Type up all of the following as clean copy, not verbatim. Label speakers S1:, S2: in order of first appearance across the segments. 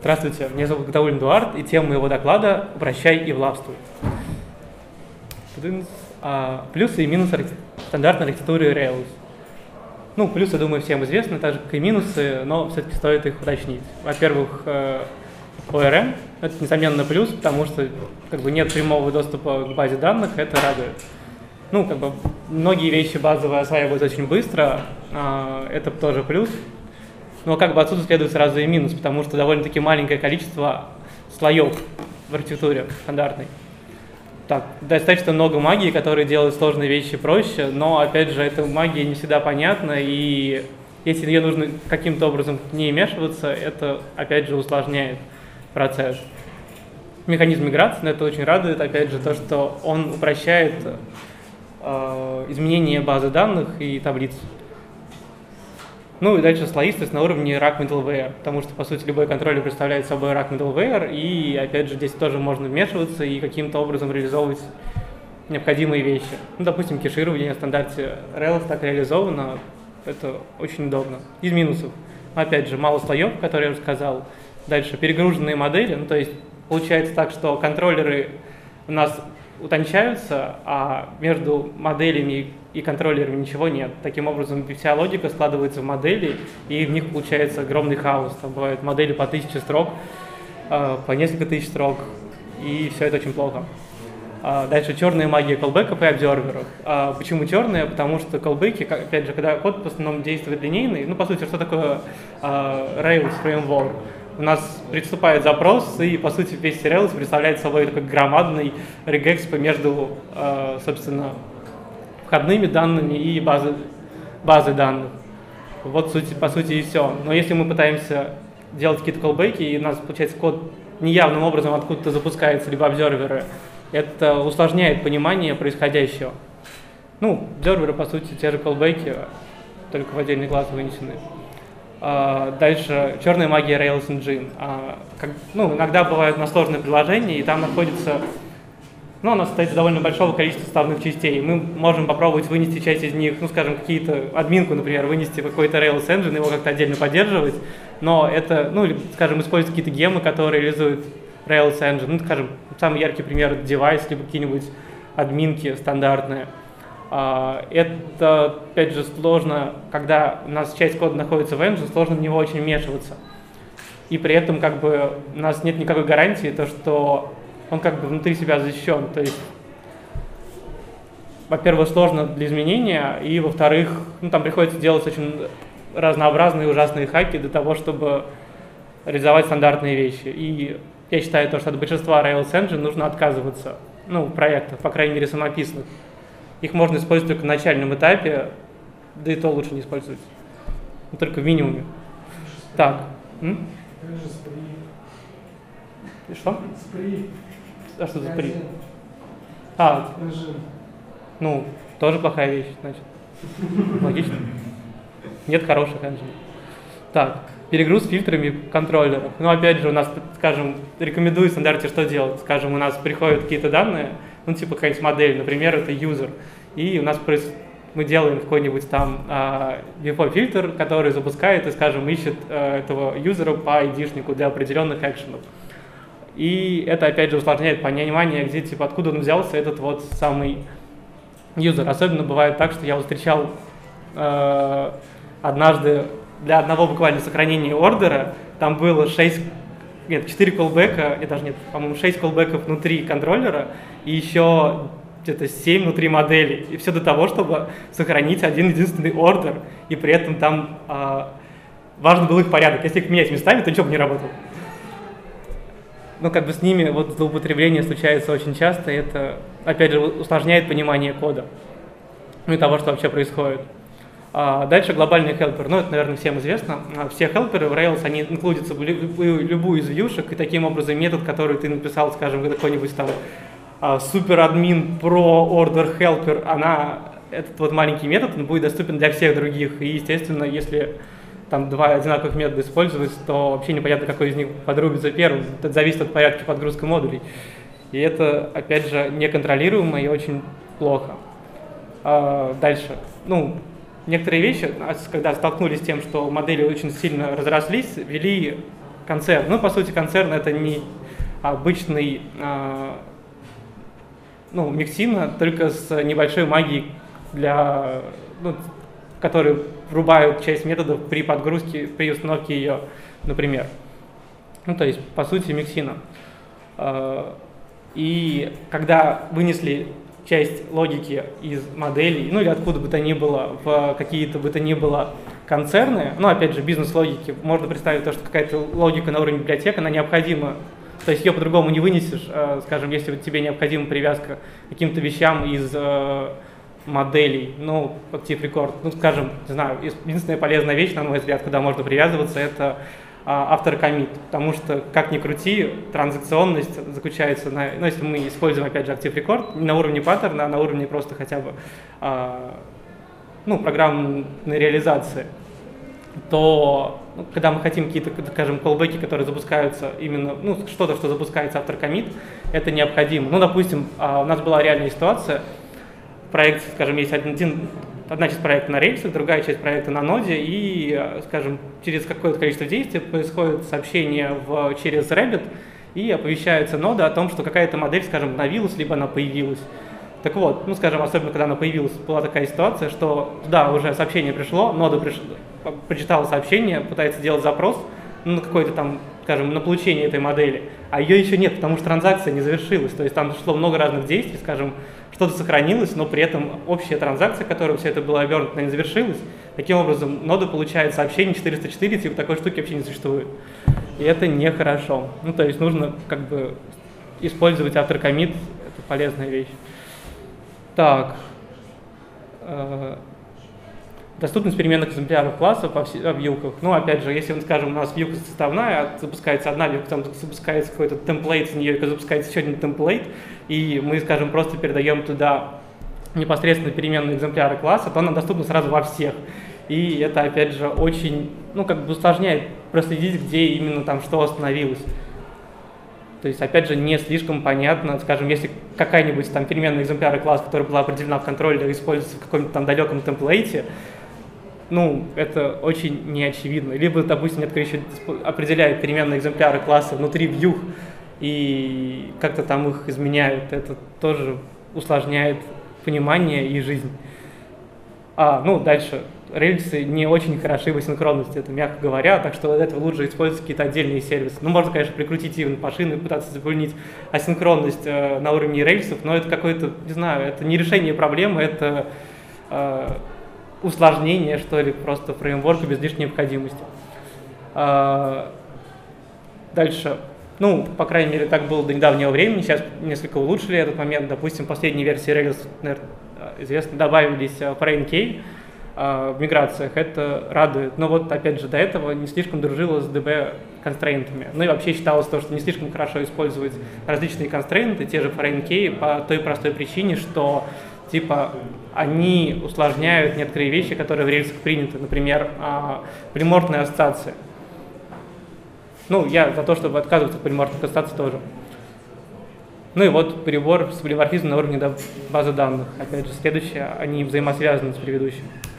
S1: Здравствуйте, меня зовут Гатауллин Эдуард, и тема моего доклада «Прощай и властвуй». Плюсы и минусы стандартной архитектуры Rails. Ну, плюсы, я думаю, всем известны, так же, как и минусы, но все-таки стоит их уточнить. Во-первых, ORM — это, несомненно, плюс, потому что нет прямого доступа к базе данных, это радует. Многие вещи базовые осваиваются очень быстро, это тоже плюс. Но отсюда следует сразу и минус, потому что довольно-таки маленькое количество слоев в архитектуре стандартной. Достаточно много магии, которая делает сложные вещи проще, но, опять же, эта магия не всегда понятна, и если ее нужно каким-то образом к ней вмешиваться, это, опять же, усложняет процесс. Механизм миграции, это очень радует, опять же, то, что он упрощает изменение базы данных и таблиц. И дальше слоистость на уровне rack middleware, потому что, по сути, любой контроллер представляет собой rack middleware, и, опять же, здесь тоже можно вмешиваться и каким-то образом реализовывать необходимые вещи. Допустим, кеширование в стандарте Rails так реализовано, это очень удобно. Из минусов, опять же, мало слоев, которые я уже сказал. Дальше перегруженные модели, то есть получается так, что контроллеры у нас утончаются, а между моделями и контроллерами ничего нет. Таким образом, вся логика складывается в модели, и в них получается огромный хаос. Там бывают модели по 1000 строк, по несколько тысяч строк, и все это очень плохо. Дальше черная магия колбеков и обзерверов. Почему черная? Потому что колбеки, опять же, когда код в основном действует линейный, по сути, что такое Rails Framework? У нас приступает запрос, и, по сути, весь Rails представляет собой такой громадный регэкс между, собственно, входными данными и базой данных. По сути, и все. Но если мы пытаемся делать какие-то колбеки, и у нас, получается, код неявным образом откуда-то запускается, либо обзерверы, это усложняет понимание происходящего. Обзерверы, по сути, те же колбеки, только в отдельный класс вынесены. Дальше черная магия Rails Engine. Иногда бывают сложные приложения, и там находится, она состоит из довольно большого количества составных частей. Мы можем попробовать вынести часть из них, какие-то админку, например, вынести в какой-то Rails Engine, его как-то отдельно поддерживать, но это, использовать какие-то геммы, которые реализуют Rails Engine. Самый яркий пример — это девайс, либо какие-нибудь админки стандартные. Это, опять же, сложно, когда у нас часть кода находится в engine, сложно в него очень вмешиваться. И при этом у нас нет никакой гарантии, что он внутри себя защищен. То есть, во-первых, сложно для изменения, и, во-вторых, там приходится делать очень разнообразные ужасные хаки для того, чтобы реализовать стандартные вещи. И я считаю, что от большинства Rails Engine нужно отказываться, проектов, по крайней мере, самописных. Их можно использовать только на начальном этапе, да и то лучше не использовать. Только в минимуме. Так. И что?
S2: Спри.
S1: А что за спри? Тоже плохая вещь, значит. Логично. Нет хороших engine. Так. Перегруз фильтрами контроллеров. Опять же, у нас, рекомендую в стандарте что делать. У нас приходят какие-то данные, какая-нибудь модель, например, это user, и у нас мы делаем какой-нибудь там default-фильтр, который запускает и, ищет этого юзера по ID-шнику для определенных экшенов. И это, опять же, усложняет понимание, где, откуда он взялся, этот самый юзер. Особенно бывает так, что я встречал однажды для одного буквально сохранения ордера, там было 4 колбека, по-моему, 6 колбеков внутри контроллера и еще где-то 7 внутри модели. И все для того, чтобы сохранить один единственный ордер, и при этом там важен был их порядок. Если их менять местами, то ничего бы не работало. С ними злоупотребление случается очень часто, и это, опять же, усложняет понимание кода, и того, что вообще происходит. Дальше глобальный хелпер. Это, наверное, всем известно. Все хелперы в Rails, они инклюдятся в любую из вьюшек, и таким образом метод, который ты написал, какой-нибудь там суперадмин про order helper, этот маленький метод, он будет доступен для всех других. И, естественно, если там два одинаковых метода использовать, то вообще непонятно, какой из них подрубится первым. Это зависит от порядка подгрузки модулей. И это, опять же, неконтролируемо и очень плохо. Дальше. Некоторые вещи, когда столкнулись с тем, что модели очень сильно разрослись, ввели концерн. Ну, по сути, концерн — это не обычный миксина, только с небольшой магией, которые врубают часть методов при подгрузке, при установке ее, например. Ну, то есть, по сути, миксина. И когда вынесли часть логики из моделей, ну или откуда бы то ни было, в какие-то бы то ни было концерны, ну, опять же, бизнес-логики, можно представить то, что какая-то логика на уровне библиотек, она необходима. То есть ее по-другому не вынесешь, скажем, если вот тебе необходима привязка к каким-то вещам из моделей, ну, Active Record, ну, скажем, не знаю, единственная полезная вещь, на мой взгляд, куда можно привязываться, это автор-коммит, потому что, как ни крути, транзакционность заключается на, ну, если мы используем, опять же, Active Record, не на уровне паттерна, а на уровне просто хотя бы, программной реализации, то, когда мы хотим какие-то, скажем, callback'и, которые запускаются именно, ну, что-то, что запускается автор-коммит, это необходимо. Ну, допустим, у нас была реальная ситуация, проект, скажем, есть одна часть проекта на рельсах, другая часть проекта на ноде, и, скажем, через какое-то количество действий происходит сообщение через Rabbit, и оповещается нода о том, что какая-то модель, скажем, обновилась, либо она появилась. Так вот, ну, скажем, особенно когда она появилась, была такая ситуация, что, да, уже сообщение пришло, нода прочитала сообщение, пытается сделать запрос на какой-то там, скажем, на получение этой модели, а ее еще нет, потому что транзакция не завершилась, то есть там шло много разных действий, скажем, что-то сохранилось, но при этом общая транзакция, которая все это было обернуто, не завершилась. Таким образом, нода получает сообщение 404, типа такой штуки вообще не существует. И это нехорошо. Ну, то есть нужно как бы использовать автор-коммит, это полезная вещь. Так. Доступность переменных экземпляров классов в вьюках. Ну, опять же, если, скажем, у нас вьюка составная, запускается одна вьюка, там запускается какой-то темплейт, с нее запускается еще один темплейт, и мы, скажем, просто передаем туда непосредственно переменные экземпляры класса, то она доступна сразу во всех. И это, опять же, очень, усложняет проследить, где именно там что остановилось. То есть, опять же, не слишком понятно, скажем, если какая-нибудь там переменная экземпляры класса, которая была определена в контроллере, используется в каком-то там далеком темплейте, это очень неочевидно. Либо, допустим, некоторые еще определяют переменные экземпляры класса внутри view и как-то там их изменяют. Это тоже усложняет понимание и жизнь. Дальше. Рельсы не очень хороши в асинхронности, это мягко говоря, так что для этого лучше использовать какие-то отдельные сервисы. Можно, конечно, прикрутить event-машины и пытаться заполнить асинхронность на уровне рельсов, но это какое-то, не знаю, это не решение проблемы, это усложнение, что ли, просто фреймворка без лишней необходимости. Дальше. По крайней мере, так было до недавнего времени, сейчас несколько улучшили этот момент. Допустим, в последней версии Rails, наверное, известно, добавились FrameK в миграциях, это радует. Но вот, опять же, до этого не слишком дружило с DB-констрейнтами. И вообще считалось то, что не слишком хорошо использовать различные констрейнты, те же FrameK, по той простой причине, что они усложняют некоторые вещи, которые в рельсах приняты, например, полиморфные ассоциации. Я за то, чтобы отказываться от полиморфных ассоциаций тоже. И вот перебор с полиморфизмом на уровне базы данных. Опять же, следующее, они взаимосвязаны с предыдущим.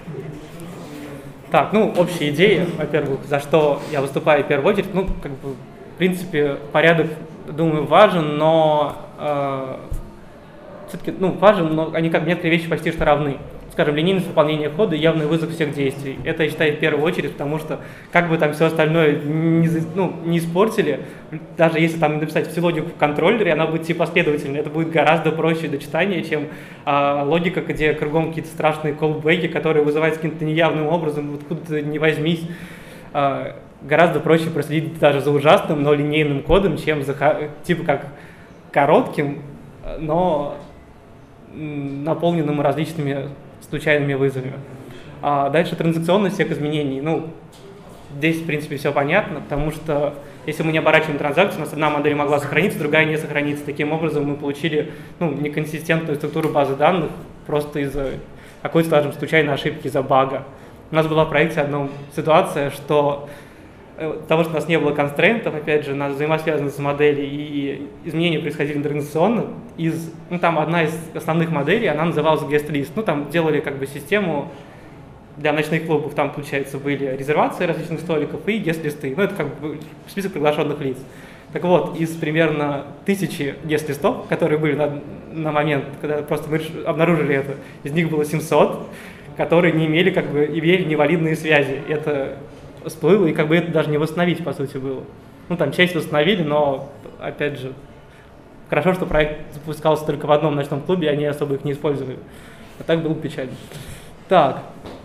S1: Так, общая идея, во-первых, за что я выступаю в первую очередь, в принципе, порядок, думаю, важен, но все-таки, важен, но они некоторые вещи почти что равны. Скажем, линейность выполнения кода и явный вызов всех действий. Это, я считаю, в первую очередь, потому что как бы там все остальное не испортили, даже если там написать всю логику в контроллере, она будет последовательной. Это будет гораздо проще до читания, чем логика, где кругом какие-то страшные колбеки, которые вызываются каким-то неявным образом, откуда-то не возьмись. Гораздо проще проследить даже за ужасным, но линейным кодом, чем за как коротким, но наполненным различными случайными вызовами. Дальше транзакционность всех изменений. Здесь, в принципе, все понятно, потому что если мы не оборачиваем транзакцию, у нас одна модель могла сохраниться, другая не сохранится. Таким образом, мы получили неконсистентную структуру базы данных просто из-за какой-то, скажем, случайной ошибки, из-за бага. У нас была в проекте одна ситуация, что того, что у нас не было констрейнтов, опять же, у нас взаимосвязанность моделей и изменения происходили транзакционно. Там одна из основных моделей, она называлась guest list. Там делали систему, для ночных клубов там, получается, были резервации различных столиков и гест-листы. Ну, это как бы список приглашенных лиц. Так вот, из примерно 1000 гест-листов, которые были на момент, когда просто мы обнаружили это, из них было 700, которые не имели, как бы, имели невалидные связи. Это всплыло, и как бы это даже не восстановить, по сути, было. Ну, там часть восстановили, но, опять же, хорошо, что проект запускался только в одном ночном клубе, они особо их не использовали. А так было печально. Так,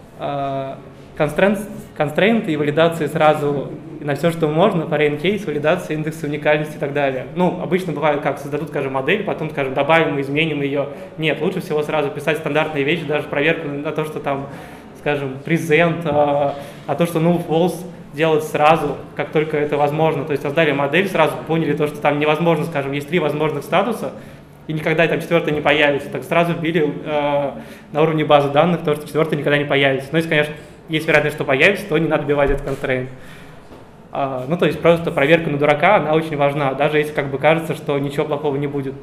S1: констрейнты и валидации сразу на все, что можно, foreign case, валидация индекса уникальности и так далее. Ну, обычно бывает как, создадут, скажем, модель, потом, скажем, добавим и изменим ее. Нет, лучше всего сразу писать стандартные вещи, даже проверку на то, что там, скажем, present, а то, что null, false, делать сразу, как только это возможно. То есть создали модель, сразу поняли то, что там невозможно, скажем, есть 3 возможных статуса, и никогда там 4-й не появится. Так сразу вбили на уровне базы данных то, что 4-й никогда не появится. Но если, конечно, есть вероятность, что появится, то не надо вбивать этот constraint. Ну, то есть просто проверка на дурака, она очень важна, даже если как бы кажется, что ничего плохого не будет.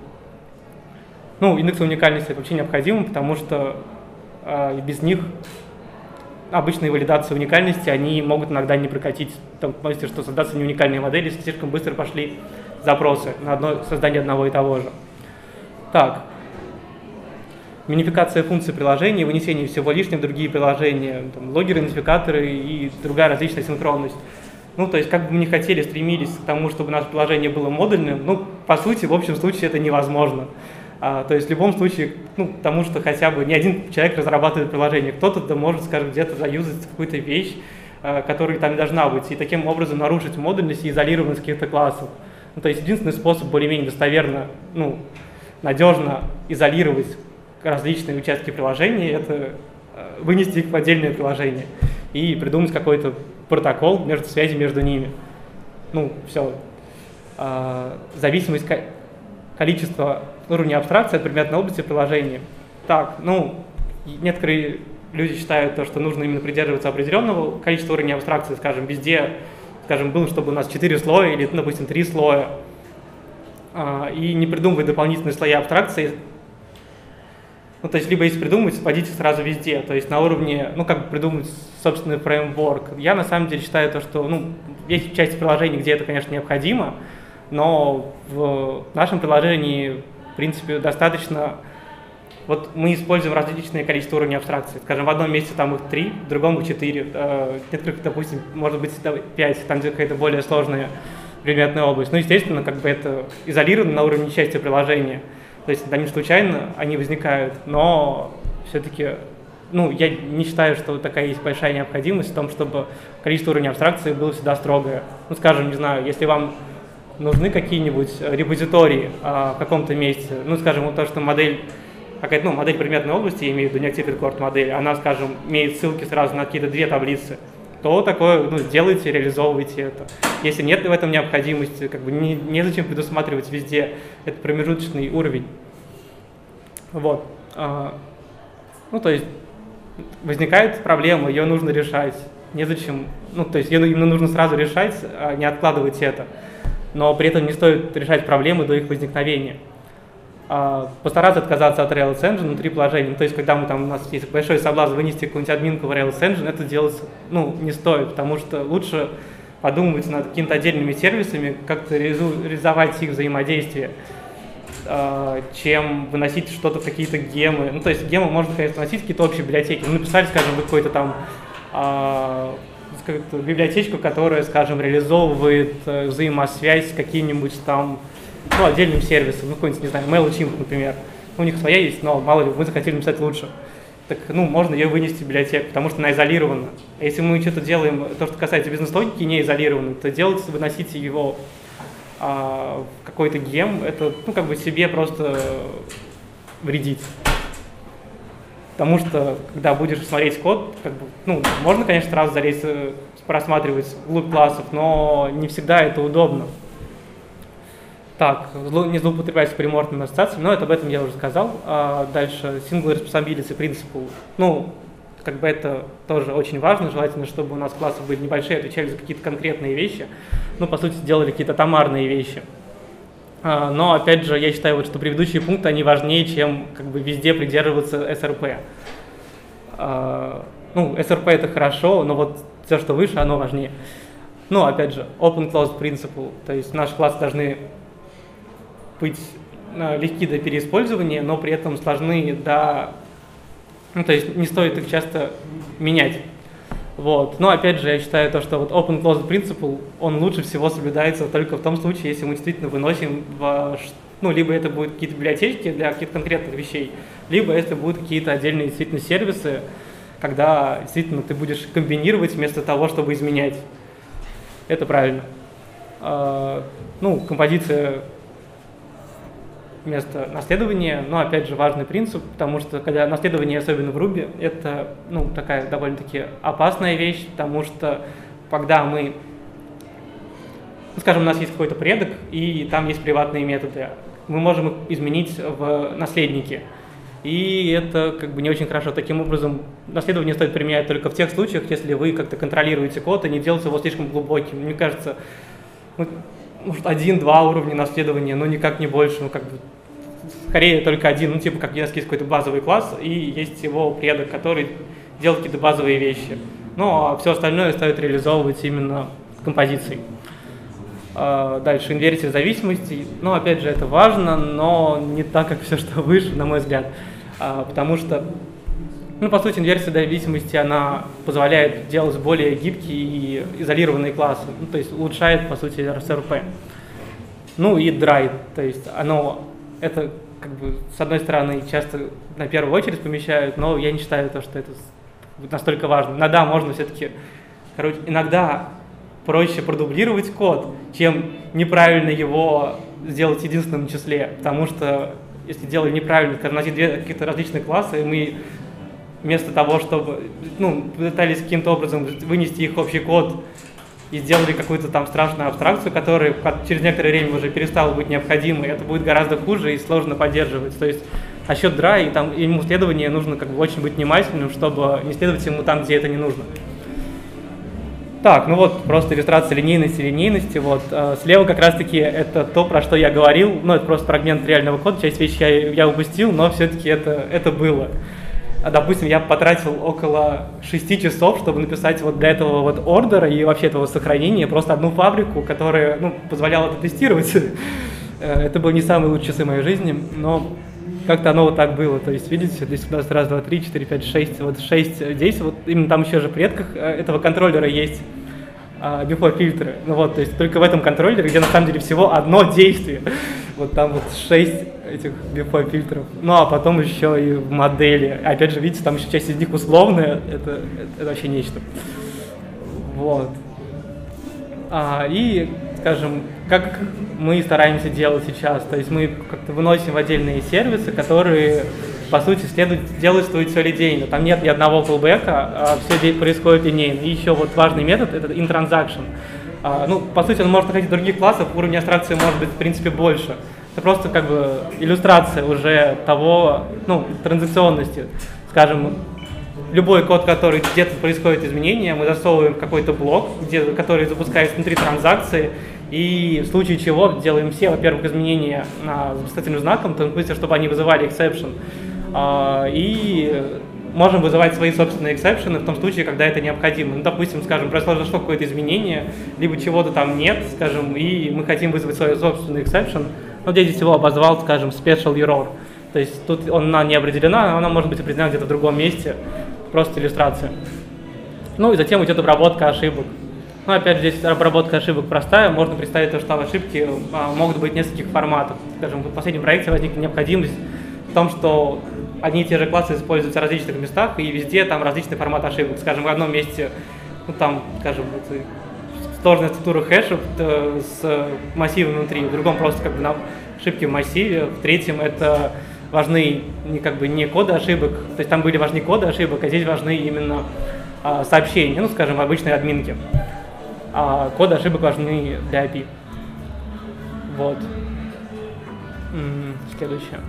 S1: Ну, индексы уникальности вообще необходимы, потому что без них обычные валидации уникальности, они могут иногда не прокатить, в том смысле, что создаться не уникальные модели, если слишком быстро пошли запросы на создание одного и того же. Так, минификация функций приложения, вынесение всего лишнего в другие приложения, там, логеры, идентификаторы и другая различная синхронность. Ну, то есть, как бы мы ни хотели, стремились к тому, чтобы наше приложение было модульным, ну, по сути, в общем случае, это невозможно. То есть, в любом случае, ну, потому что хотя бы не один человек разрабатывает приложение, кто-то может, скажем, где-то заюзать какую-то вещь, которая там не должна быть, и таким образом нарушить модульность и изолированность каких-то классов. Ну, то есть, единственный способ более-менее достоверно, ну, надежно изолировать различные участки приложения, это вынести их в отдельное приложение и придумать какой-то протокол между связи между ними. Ну, все. Зависимость количества уровня абстракции от предметной области приложения. Так, ну, некоторые люди считают то, что нужно именно придерживаться определенного количества уровней абстракции, скажем, везде, скажем, было, чтобы у нас 4 слоя или, допустим, 3 слоя, и не придумывать дополнительные слои абстракции. Ну, то есть, либо если придумать, вводите сразу везде, то есть на уровне, ну, как бы придумать собственный фреймворк. Я на самом деле считаю то, что, ну, есть части приложений, где это, конечно, необходимо, но в нашем приложении, в принципе, достаточно, вот мы используем различное количество уровней абстракции. Скажем, в одном месте там их 3, в другом их 4, некоторых, допустим, может быть 5, там где какая-то более сложная предметная область. Ну, естественно, как бы это изолировано на уровне части приложения. То есть они случайно, они возникают, но все-таки, ну, я не считаю, что такая есть большая необходимость в том, чтобы количество уровней абстракции было всегда строгое. Ну, скажем, не знаю, если вам нужны какие-нибудь репозитории в каком-то месте, ну, скажем, вот то, что модель, какая-то, ну, модель предметной области, я имею в виду не Active Record модель, она, скажем, имеет ссылки сразу на какие-то 2 таблицы, то такое, ну, сделайте, реализовывайте это. Если нет в этом необходимости, как бы незачем предусматривать везде этот промежуточный уровень. Вот. Ну, то есть возникает проблема, ее нужно решать. Незачем, ну, то есть ее именно нужно сразу решать, а не откладывать это. Но при этом не стоит решать проблемы до их возникновения. Постараться отказаться от Rails Engine внутри приложения. То есть, когда у нас есть большой соблазн вынести какую-нибудь админку в Rails Engine, это делать, ну, не стоит, потому что лучше подумать над какими-то отдельными сервисами, как-то реализовать их взаимодействие, чем выносить что-то в какие-то гемы. Ну, то есть гемы можно, конечно, выносить в какие-то общие библиотеки. Ну, написали, скажем, вы какой-то там библиотечку, которая, скажем, реализовывает взаимосвязь с каким-нибудь там, ну, отдельным сервисом, ну, какой-нибудь, не знаю, MailChimp, например. У них своя есть, но мало ли, мы захотели написать лучше. Так, ну, можно ее вынести в библиотеку, потому что она изолирована. А если мы что-то делаем, то, что касается бизнес-логики, не изолировано, то выносите его в какой-то гем, это, ну, как бы себе просто вредит. Потому что, когда будешь смотреть код, как бы, ну, можно, конечно, сразу залезть, просматривать глубь классов, но не всегда это удобно. Так, не злоупотреблять приморфными ассоциациями, но об этом я уже сказал. Дальше, single responsibility principle. Ну, как бы это тоже очень важно, желательно, чтобы у нас классы были небольшие, отвечали за какие-то конкретные вещи, ну, по сути, делали какие-то томарные вещи. Но, опять же, я считаю, что предыдущие пункты, они важнее, чем как бы везде придерживаться СРП. Ну, SRP это хорошо, но вот все, что выше, оно важнее. Ну, опять же, open-closed principle, то есть наши классы должны быть легки до переиспользования, но при этом сложны до... Ну, то есть не стоит их часто менять. Вот. Но опять же, я считаю то, что вот open-closed principle, он лучше всего соблюдается только в том случае, если мы действительно выносим ну, либо это будут какие-то библиотечки для каких-то конкретных вещей, либо если будут какие-то отдельные действительно сервисы, когда действительно ты будешь комбинировать вместо того, чтобы изменять. Это правильно. Ну, композиция вместо наследования, но опять же важный принцип, потому что когда наследование, особенно в Ruby, это ну, такая довольно-таки опасная вещь, потому что когда мы, скажем, у нас есть какой-то предок, и там есть приватные методы, мы можем их изменить в наследники. И это как бы не очень хорошо. Таким образом, наследование стоит применять только в тех случаях, если вы как-то контролируете код и не делаете его слишком глубоким. Мне кажется, может, 1-2 уровня наследования, но никак не больше. Ну, как бы, скорее только один, ну, типа, как у нас есть какой-то базовый класс, и есть его предок, который делает какие-то базовые вещи. Ну, а все остальное стоит реализовывать именно композицией. Дальше, инверсия зависимостей. Ну, опять же, это важно, но не так, как все, что выше, на мой взгляд. Потому что, ну, по сути, инверсия зависимости, она позволяет делать более гибкие и изолированные классы. Ну, то есть улучшает, по сути, RSRP. Ну и dry, то есть это, как бы, с одной стороны, часто на первую очередь помещают, но я не считаю то, что это настолько важно. Иногда можно все-таки, иногда проще продублировать код, чем неправильно его сделать в единственном числе, потому что если делали неправильно, носить две каких-то различных класса, и мы вместо того, чтобы, ну, пытались каким-то образом вынести их общий код и сделали какую-то там страшную абстракцию, которая через некоторое время уже перестала быть необходимой, это будет гораздо хуже и сложно поддерживать. То есть насчет dry, там ему следование нужно как бы очень быть внимательным, чтобы не следовать ему там, где это не нужно. Так, ну вот просто иллюстрация линейности. Вот слева как раз-таки это то, про что я говорил. Ну, это просто фрагмент реального кода, часть вещей я упустил, но все-таки это было. Допустим, я потратил около 6 часов, чтобы написать вот для этого вот ордера и вообще этого сохранения просто одну фабрику, которая, ну, позволяла это тестировать. Это были не самые лучшие часы моей жизни, но как-то оно вот так было. То есть, видите, здесь у нас раз, два, три, 4, 5, 6, вот 6 здесь, вот именно там еще же в предках этого контроллера есть before фильтры. Ну вот, то есть только в этом контроллере, где на самом деле всего одно действие. Вот там вот 6 этих before фильтров. Ну а потом еще и в модели. Опять же, видите, там еще часть из них условная. Это вообще нечто. Вот. И, скажем, как мы стараемся делать сейчас, то есть мы как-то выносим в отдельные сервисы, которые, по сути, делают все линейно. Там нет ни одного фallback'а, а все происходит линейно. И еще вот важный метод — это in-transaction. Ну, по сути, он может находить в других классах, уровень абстракции может быть, в принципе, больше. Это просто как бы иллюстрация уже того, ну, транзакционности. Скажем, любой код, который где-то происходит изменения, мы засовываем в какой-то блок, который запускается внутри транзакции, и в случае чего делаем все, во-первых, изменения с восклицательным знаком, то есть, чтобы они вызывали exception, и можем вызывать свои собственные эксепшены в том случае, когда это необходимо. Ну, допустим, скажем, произошло какое-то изменение, либо чего-то там нет, скажем, и мы хотим вызвать свой собственный exception, но здесь всего обозвал, скажем, special error. То есть тут она не определена, она может быть определена где-то в другом месте, просто иллюстрация. Ну и затем идет обработка ошибок. Ну, опять же, здесь обработка ошибок простая, можно представить то, что ошибки могут быть в нескольких форматах. Скажем, в последнем проекте возникла необходимость в том, что одни и те же классы используются в различных местах, и везде там различный формат ошибок. Скажем, в одном месте, ну там, скажем, сложная структура хэшев с массивом внутри, в другом просто как бы ошибки в массиве, в третьем это важны не коды ошибок, то есть там были важны коды ошибок, а здесь важны именно сообщения, ну, скажем, в обычной админке. А коды ошибок важны для API. Вот. Следующее.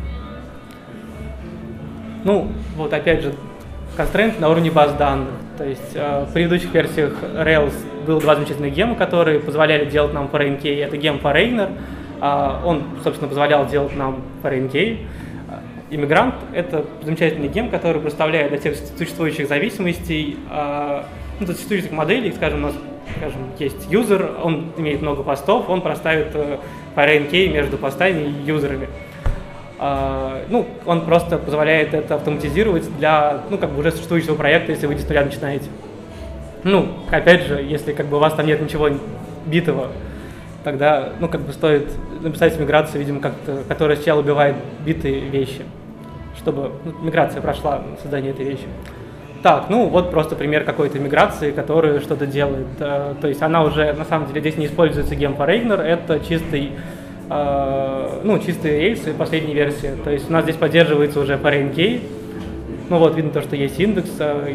S1: Ну, вот опять же, constraint на уровне баз данных. То есть в предыдущих версиях Rails было два замечательных гема, которые позволяли делать нам ForeignKey. Это гем Foreigner. Он, собственно, позволял делать нам ForeignKey. Immigrant — это замечательный гем, который представляет для тех существующих зависимостей, ну, существующих моделей, скажем, у нас есть юзер, он имеет много постов, он проставит foreign key между постами и юзерами. Ну, он просто позволяет это автоматизировать для, ну, как бы уже существующего проекта, если вы с нуля начинаете. Ну, опять же, если как бы у вас там нет ничего битого, тогда, ну, как бы стоит написать миграцию, видимо, как-то, которая сначала убивает битые вещи, чтобы миграция прошла создание этой вещи. Так, ну вот просто пример какой-то миграции, которая что-то делает. То есть она уже, на самом деле, здесь не используется gem foreigner, это чистый чистые рельсы последней версии. То есть у нас здесь поддерживается уже foreign key. Ну вот, видно то, что есть индекс.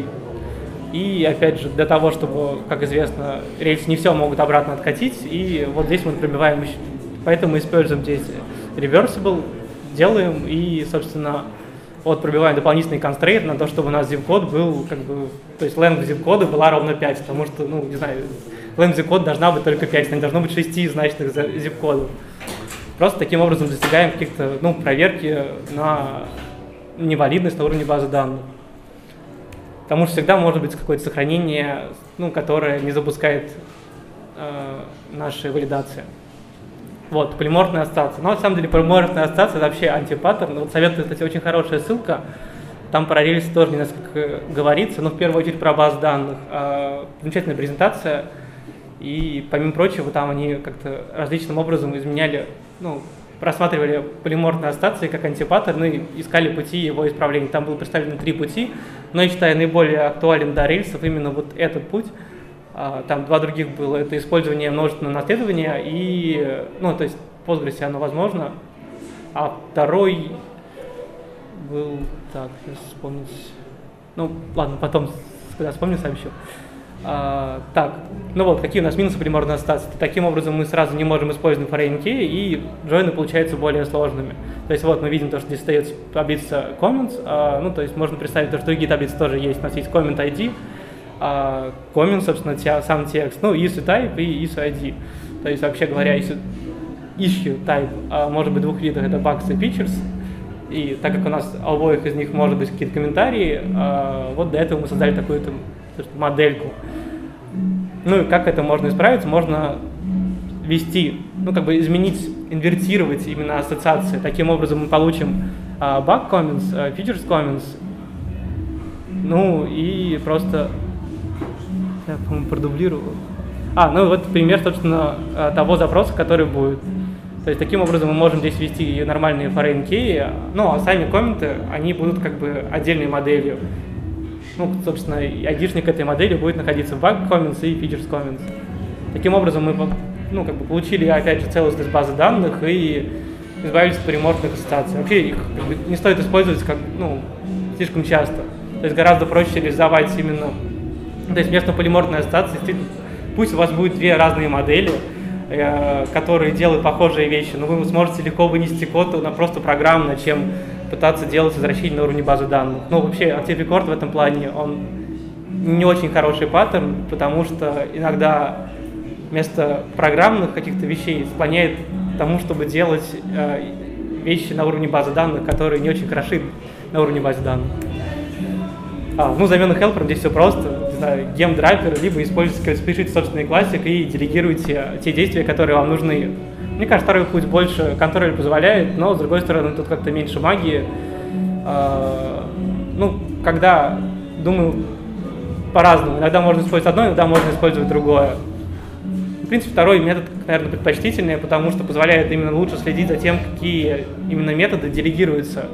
S1: И опять же, для того, чтобы, как известно, рельсы не все могут обратно откатить, и вот здесь мы пробиваем, поэтому мы используем здесь reversible, делаем и, собственно, вот пробиваем дополнительный констрейнт на то, чтобы у нас zip-код был, как бы, то есть length zip-кода была ровно 5, потому что, ну, не знаю, length zip-код должна быть только 5, не должно быть 6 значных zip-кодов. Просто таким образом достигаем каких-то, ну, проверки на невалидность на уровне базы данных. Потому что всегда может быть какое-то сохранение, ну, которое не запускает наши валидации. Вот, полиморфная ассоциация. Но на самом деле полиморфная ассоциация — это вообще антипаттерн. Вот советую, кстати, очень хорошая ссылка. Там про рельсы тоже несколько говорится, но в первую очередь про базы данных. Замечательная презентация. И, помимо прочего, там они как-то различным образом изменяли, ну, просматривали полиморфные ассоциации как антипаттерн и искали пути его исправления. Там было представлено 3 пути, но я считаю, наиболее актуален для рельсов именно вот этот путь. Там 2 других было. Это использование множественного наследования и, ну, то есть в Postgres оно возможно. А второй был, так, сейчас вспомнить. Ну, ладно, потом, когда вспомню, сообщу. Так, ну вот, какие у нас минусы полиморфной ассоциации. Таким образом, мы сразу не можем использовать foreign key, и джойны получаются более сложными. То есть вот мы видим то, что здесь остается таблица comments, ну, то есть можно представить то, что другие таблицы тоже есть. У нас есть comment ID, comment, собственно, сам текст, ну, issue type и issue ID. То есть, вообще говоря, issue type может быть 2 видов, это bugs и features. И так как у нас у обоих из них может быть какие-то комментарии, вот для этого мы создали такую-то модельку. Ну и как это можно исправить? Можно ввести, ну, как бы изменить, инвертировать именно ассоциации. Таким образом мы получим bug comments, features comments, ну и просто, я, по-моему, продублировал. Ну вот пример, собственно, того запроса, который будет. То есть таким образом мы можем здесь ввести нормальные foreign key, ну а сами комменты, они будут как бы отдельной моделью. Ну, собственно, айдишник этой модели будет находиться в bug comments и features comments. Таким образом мы, ну, как бы получили, опять же, целостность базы данных и избавились от полиморфных ассоциаций. Вообще их как бы не стоит использовать как, ну, слишком часто. То есть гораздо проще реализовать именно, то есть вместо полиморфной ассоциации, пусть у вас будет 2 разные модели, которые делают похожие вещи, но вы сможете легко вынести код на просто программно, чем пытаться делать возвращение на уровне базы данных. Ну, вообще, Active Record в этом плане, он не очень хороший паттерн, потому что иногда вместо программных каких-то вещей склоняет к тому, чтобы делать вещи на уровне базы данных, которые не очень хороши на уровне базы данных. Ну, замену хелпером здесь все просто. Не знаю, gem-драйвер, либо используйте, пишите собственный классик и делегируйте те действия, которые вам нужны. Мне кажется, второй путь больше контроль позволяет, но, с другой стороны, тут как-то меньше магии. Ну, когда, думаю, по-разному. Иногда можно использовать одно, иногда можно использовать другое. В принципе, второй метод, наверное, предпочтительнее, потому что позволяет именно лучше следить за тем, какие именно методы делегируются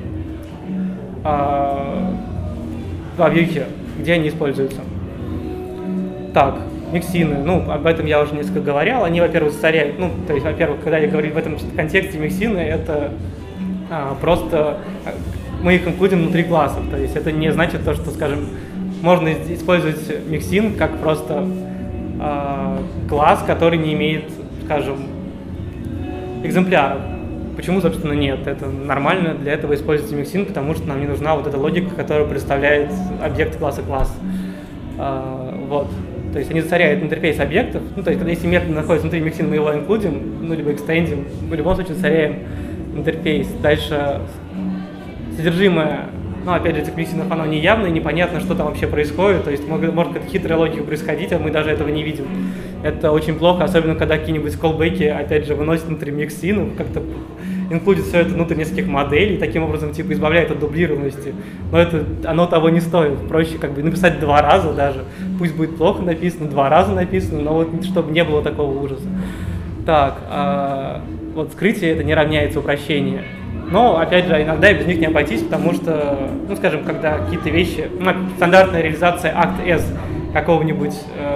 S1: в вьюхе, где они используются. Так, миксины, ну, об этом я уже несколько говорил, они, во-первых, состаряют, ну, то есть, во-первых, когда я говорю в этом контексте миксины, это просто мы их инклюдим внутри классов, то есть это не значит то, что, скажем, можно использовать миксин как просто класс, который не имеет, скажем, экземпляров. Почему, собственно, нет? Это нормально, для этого используйте миксин, потому что нам не нужна вот эта логика, которая представляет объект класса класс. Вот. То есть они засоряют интерфейс объектов. Ну, то есть, если метод находится внутри миксина, мы его инклюдим, ну, либо экстендим, в любом случае засоряем интерфейс. Дальше содержимое, ну, опять же, этих миксинов, оно неявное, непонятно, что там вообще происходит, то есть может какая-то хитрая логика происходить, а мы даже этого не видим. Это очень плохо, особенно когда какие-нибудь колбеки, опять же, выносят внутри миксинов, как-то инклюдит все это внутрь нескольких моделей, таким образом, типа, избавляет от дублированности. Но оно того не стоит. Проще как бы написать 2 раза даже. Пусть будет плохо написано, 2 раза написано, но вот чтобы не было такого ужаса. Так, вот скрытие это не равняется упрощению. Но, опять же, иногда без них не обойтись, потому что, ну, скажем, когда какие-то вещи, стандартная реализация Act-S какого-нибудь,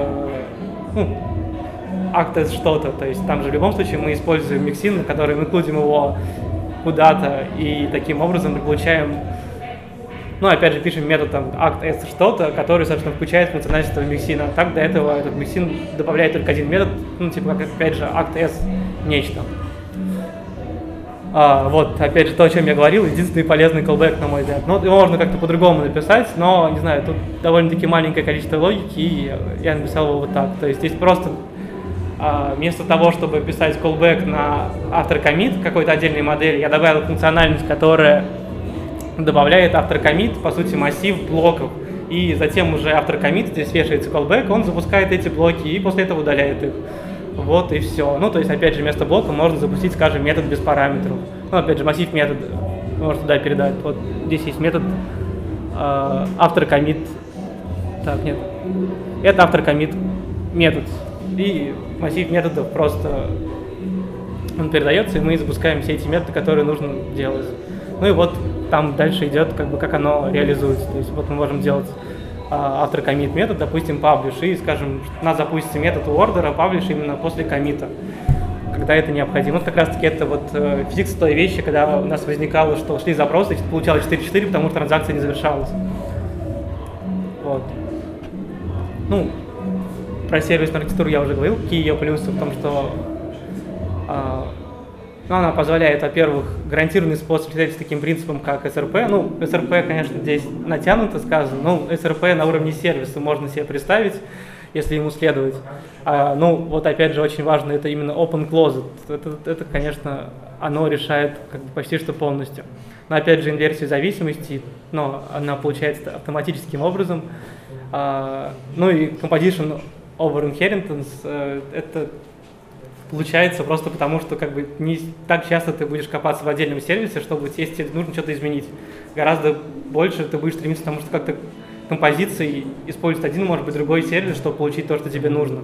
S1: Act-S что-то, то есть там же в любом случае мы используем миксин, который мы инклюдим его куда-то, и таким образом мы получаем, ну, опять же, пишем метод там Act-S что-то, который, собственно, включает функциональность этого миксина. А так до этого этот миксин добавляет только один метод, ну, типа, как, опять же, Act-S нечто. Вот, опять же, то, о чем я говорил, единственный полезный callback, на мой взгляд. Ну, его можно как-то по-другому написать, но, не знаю, тут довольно-таки маленькое количество логики, и я написал его вот так. То есть здесь просто вместо того, чтобы писать callback на автор-коммит какой-то отдельной модели, я добавил функциональность, которая добавляет автор-коммит, по сути, массив блоков. И затем уже автор-коммит, здесь вешается callback, он запускает эти блоки и после этого удаляет их. Вот и все. Ну, то есть, опять же, вместо блока можно запустить, скажем, метод без параметров. Ну, опять же, массив метода можно туда передать. Вот здесь есть метод автор-коммит. Так, нет. Это автор-коммит метод. И массив методов просто он передается, и мы запускаем все эти методы, которые нужно делать. Ну и вот там дальше идет, как бы, как оно реализуется. То есть вот мы можем делать автор-коммит метод, допустим, publish, и, скажем, у нас запустится метод у ордера publish именно после коммита, когда это необходимо. Вот как раз-таки это вот физикс той вещи, когда у нас возникало, что шли запросы, и получалось 4.4, потому что транзакция не завершалась. Вот. Ну, про сервисную архитектуру я уже говорил, какие ее плюсы в том, что она позволяет, во-первых, гарантированный способ следовать с таким принципом, как SRP. Ну, SRP, конечно, здесь натянуто сказано, но SRP на уровне сервиса можно себе представить, если ему следовать. Ну, вот опять же, очень важно, это именно open closet. Это, конечно, оно решает как бы почти что полностью. Но опять же, инверсию зависимости, но она получается автоматическим образом. Ну и composition over inheritance, это получается просто потому, что как бы не так часто ты будешь копаться в отдельном сервисе, чтобы если тебе нужно что-то изменить. Гораздо больше ты будешь стремиться к тому, что как-то композицией использовать один, может быть, другой сервис, чтобы получить то, что тебе нужно.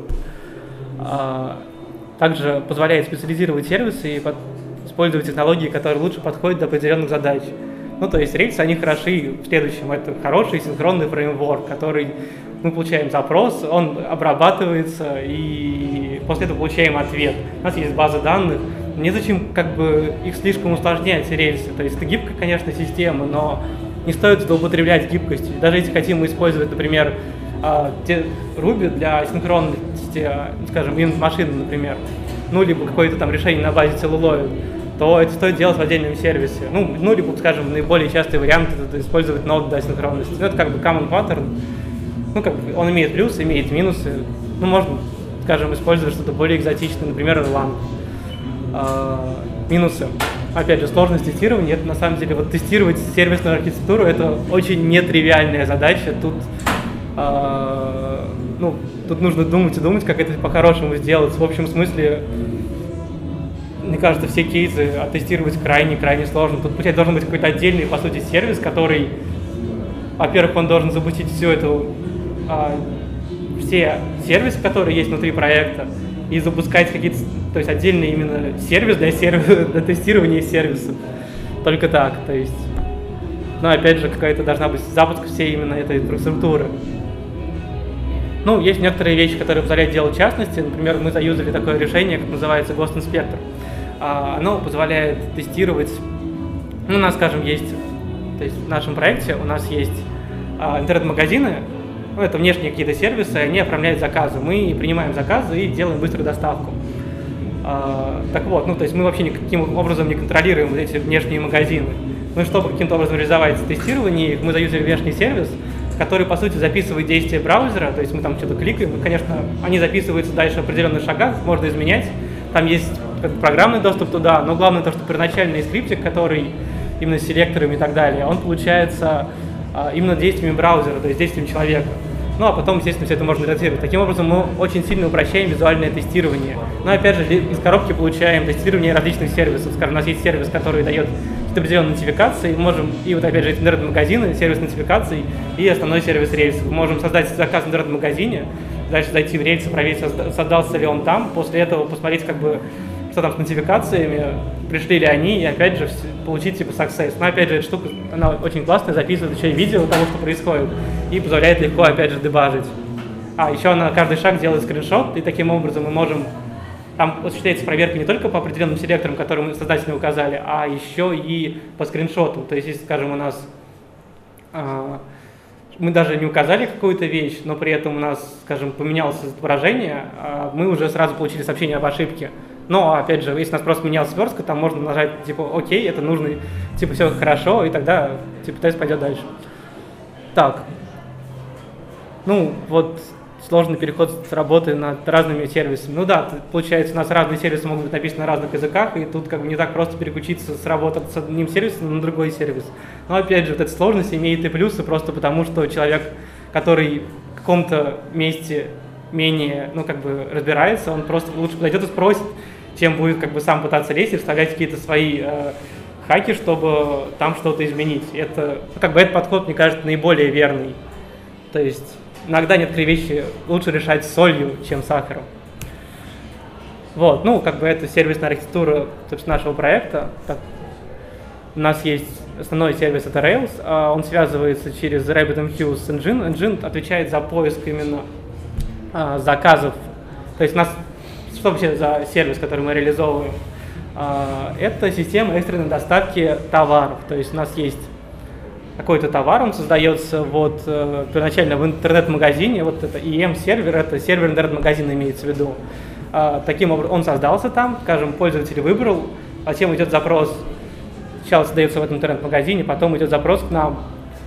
S1: Также позволяет специализировать сервисы и использовать технологии, которые лучше подходят для определенных задач. Ну, то есть рельсы, они хороши в следующем. Это хороший синхронный фреймворк, который мы получаем запрос, он обрабатывается, и после этого получаем ответ. У нас есть база данных, незачем как бы их слишком усложнять, рельсы. То есть это гибкая, конечно, система, но не стоит злоупотреблять гибкостью. Даже если хотим мы использовать, например, Ruby для синхронности, скажем, юнит-машины, например, ну, либо какое-то там решение на базе Celluloid, то это стоит делать в отдельном сервисе. Ну, либо, скажем, наиболее частый вариант — это использовать нод для синхронности. Ну, это как бы common pattern. Ну, как бы он имеет плюсы, имеет минусы. Ну, можно, скажем, использовать что-то более экзотичное, например, Erlang. Минусы. Опять же, сложность тестирования. Это, на самом деле, вот тестировать сервисную архитектуру — это очень нетривиальная задача. Тут, тут нужно думать и думать, как это по-хорошему сделать. В общем смысле, мне кажется, все кейсы оттестировать крайне сложно. Тут, получается, должен быть какой-то отдельный, по сути, сервис, который, во-первых, он должен запустить всю эту, все сервисы, которые есть внутри проекта, и запускать какие-то, то есть отдельный именно сервис для тестирования сервисов. Только так, то есть. Но опять же, какая-то должна быть запуск всей именно этой инфраструктуры. Ну, есть некоторые вещи, которые позволяют делать частности. Например, мы заюзали такое решение, как называется Ghost Inspector. Оно позволяет тестировать, ну, у нас, скажем, есть, то есть в нашем проекте у нас есть интернет-магазины, ну, это внешние какие-то сервисы, они оформляют заказы. Мы принимаем заказы и делаем быструю доставку. Так вот, ну, то есть мы вообще никаким образом не контролируем вот эти внешние магазины. Ну, и чтобы каким-то образом реализовать тестирование, мы заюзали внешний сервис, который, по сути, записывает действия браузера, то есть мы там что-то кликаем, и, конечно, они записываются дальше в определенных шагах, можно изменять, там есть программный доступ туда, но главное то, что первоначальный скриптик, который именно селекторами и так далее, он получается именно действиями браузера, то есть действиями человека. Ну, а потом, естественно, все это можно редактировать. Таким образом, мы очень сильно упрощаем визуальное тестирование. Но, опять же, из коробки получаем тестирование различных сервисов. Скажем, у нас есть сервис, который дает определенные нотификации. Мы можем, и вот, опять же, интернет-магазины, сервис нотификаций и основной сервис рельсов. Мы можем создать заказ в интернет-магазине, дальше зайти в рельсы, проверить, создался ли он там, после этого посмотреть, как бы, что там с нотификациями, пришли ли они, и опять же получить типа success. Но опять же, эта штука, она очень классная, записывает еще и видео того, что происходит, и позволяет легко опять же дебажить. Еще она каждый шаг делает скриншот, и таким образом мы можем, там осуществляется проверка не только по определенным селекторам, которые мы создатели указали, а еще и по скриншоту. То есть, если, скажем, у нас мы даже не указали какую-то вещь, но при этом у нас, скажем, поменялось изображение, мы уже сразу получили сообщение об ошибке. Но, опять же, если у нас просто менялась сверстка, там можно нажать, типа, окей, это нужно, типа, все хорошо, и тогда, типа, тест пойдет дальше. Так. Ну, вот сложный переход с работы над разными сервисами. Ну да, получается, у нас разные сервисы могут быть написаны на разных языках, и тут как бы не так просто переключиться с работы с одним сервисом на другой сервис. Но, опять же, вот эта сложность имеет и плюсы, просто потому что человек, который в каком-то месте менее, ну, как бы разбирается, он просто лучше подойдет и спросит, чем будет как бы сам пытаться лезть и вставлять какие-то свои хаки, чтобы там что-то изменить. Это, как бы, этот подход, мне кажется, наиболее верный. То есть иногда некоторые вещи лучше решать солью, чем сахаром. Вот, ну, как бы это сервисная архитектура, собственно, нашего проекта. Так, у нас есть основной сервис, это Rails, он связывается через RabbitMQ с Engine. Engine отвечает за поиск именно заказов. То есть у нас, что вообще за сервис, который мы реализовываем? Это система экстренной доставки товаров. То есть у нас есть какой-то товар, он создается вот первоначально в интернет-магазине, вот это EM-сервер, это сервер интернет-магазина имеется в виду. Таким образом, он создался там, скажем, пользователь выбрал, затем идет запрос, сначала создается в этом интернет-магазине, потом идет запрос к нам,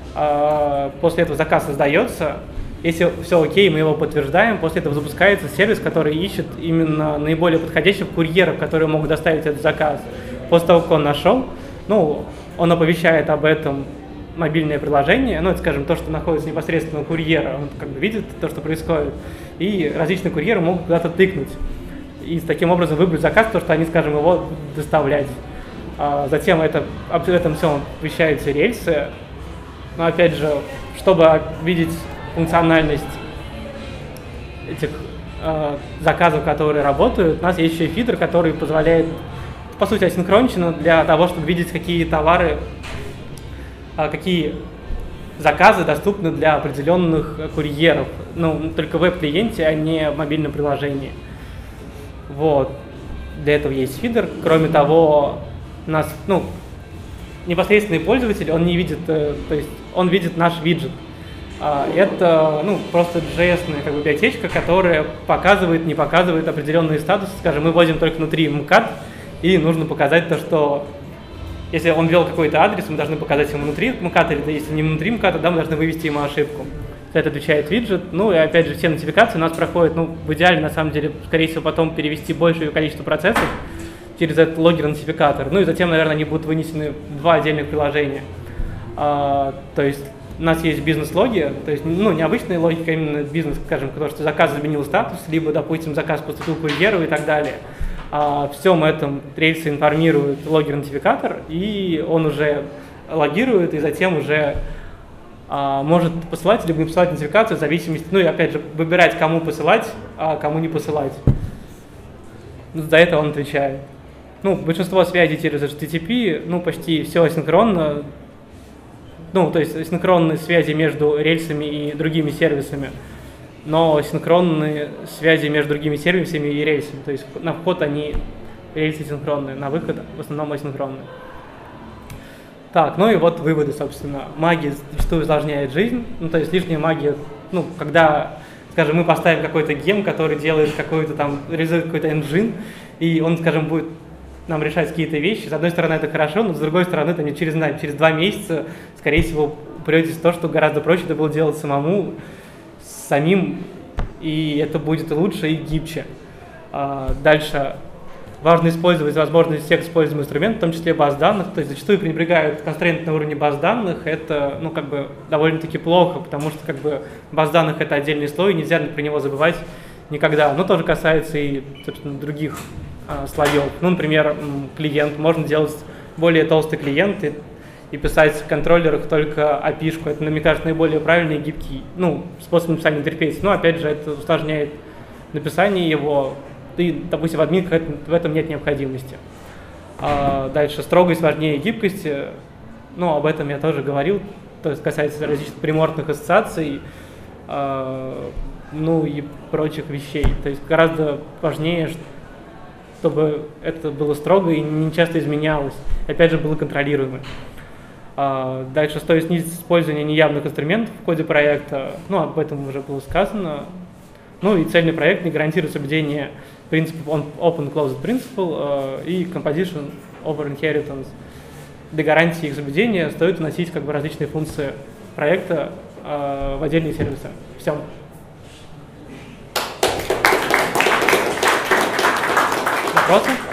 S1: после этого заказ создается, если все окей, мы его подтверждаем, после этого запускается сервис, который ищет именно наиболее подходящих курьеров, которые могут доставить этот заказ. После того, как он нашел, ну, он оповещает об этом мобильное приложение, ну, это, скажем, то, что находится непосредственно у курьера, он как бы видит то, что происходит, и различные курьеры могут куда-то тыкнуть и таким образом выбрать заказ, то, что они, скажем, его будут доставлять. Затем об этом всем оповещаются рельсы, но, опять же, чтобы видеть функциональность этих заказов, которые работают, у нас есть еще и фидер, который позволяет, по сути, асинхронично для того, чтобы видеть, какие товары, какие заказы доступны для определенных курьеров, ну, только в веб-клиенте, а не в мобильном приложении. Вот. Для этого есть фидер. Кроме того, у нас, ну, непосредственный пользователь, он не видит, то есть он видит наш виджет. Это, ну, просто JS-ная как бы библиотечка, которая показывает, не показывает определенные статусы. Скажем, мы вводим только внутри МКАД, и нужно показать то, что если он ввел какой-то адрес, мы должны показать ему внутри МКАДа, или если не внутри МКАДа, да, мы должны вывести ему ошибку. За это отвечает виджет. Ну и опять же, все нотификации у нас проходят, ну, в идеале, на самом деле, скорее всего, потом перевести большее количество процессов через этот логгер-нотификатор. Ну и затем, наверное, они будут вынесены в два отдельных приложения. То есть у нас есть бизнес-логи, то есть, ну, необычная логика, именно бизнес, скажем, потому что заказ заменил статус, либо, допустим, заказ поступил курьеру и так далее. О всем этом рельсы информирует логгер-нотификатор, и он уже логирует, и затем уже может посылать либо не посылать нотификацию в зависимости, ну и опять же выбирать, кому посылать, а кому не посылать. За это он отвечает. Ну, большинство связей через HTTP, ну, почти все асинхронно, ну, то есть синхронные связи между рельсами и другими сервисами, но синхронные связи между другими сервисами и рельсами. То есть на вход они рельсы синхронные, на выход в основном асинхронные. Так, ну и вот выводы, собственно. Магия зачастую усложняет жизнь. Ну, то есть лишняя магия, ну, когда, скажем, мы поставим какой-то гем, который делает какой-то там, реализует какой-то engine, и он, скажем, будет нам решать какие-то вещи. С одной стороны, это хорошо, но с другой стороны, там, через 2 месяца, скорее всего, упретесь в то, что гораздо проще это было делать самим, и это будет лучше и гибче. Дальше, важно использовать возможность всех используемых инструментов, в том числе баз данных, то есть зачастую пренебрегают констрейнты на уровне баз данных, это, ну, как бы, довольно-таки плохо, потому что, как бы, баз данных — это отдельный слой, нельзя про него забывать никогда, но тоже касается и, собственно, других слоев. Ну, например, клиент, можно делать более толстый клиент и писать в контроллерах только API-шку, это, мне кажется, наиболее правильный и гибкий, ну, способ написания интерфейса, но, опять же, это усложняет написание его, и, допустим, в админках в этом нет необходимости. Дальше, строгость важнее гибкости, ну, об этом я тоже говорил, то есть касается различных примордных ассоциаций, ну, и прочих вещей. То есть гораздо важнее, чтобы это было строго и не часто изменялось, опять же, было контролируемо. Дальше стоит снизить использование неявных инструментов в коде проекта, ну, об этом уже было сказано. Ну, и цельный проект не гарантирует соблюдение принципов Open Closed Principle и Composition over Inheritance. Для гарантии их соблюдения стоит вносить, как бы, различные функции проекта в отдельные сервисы. Все. Вопросы?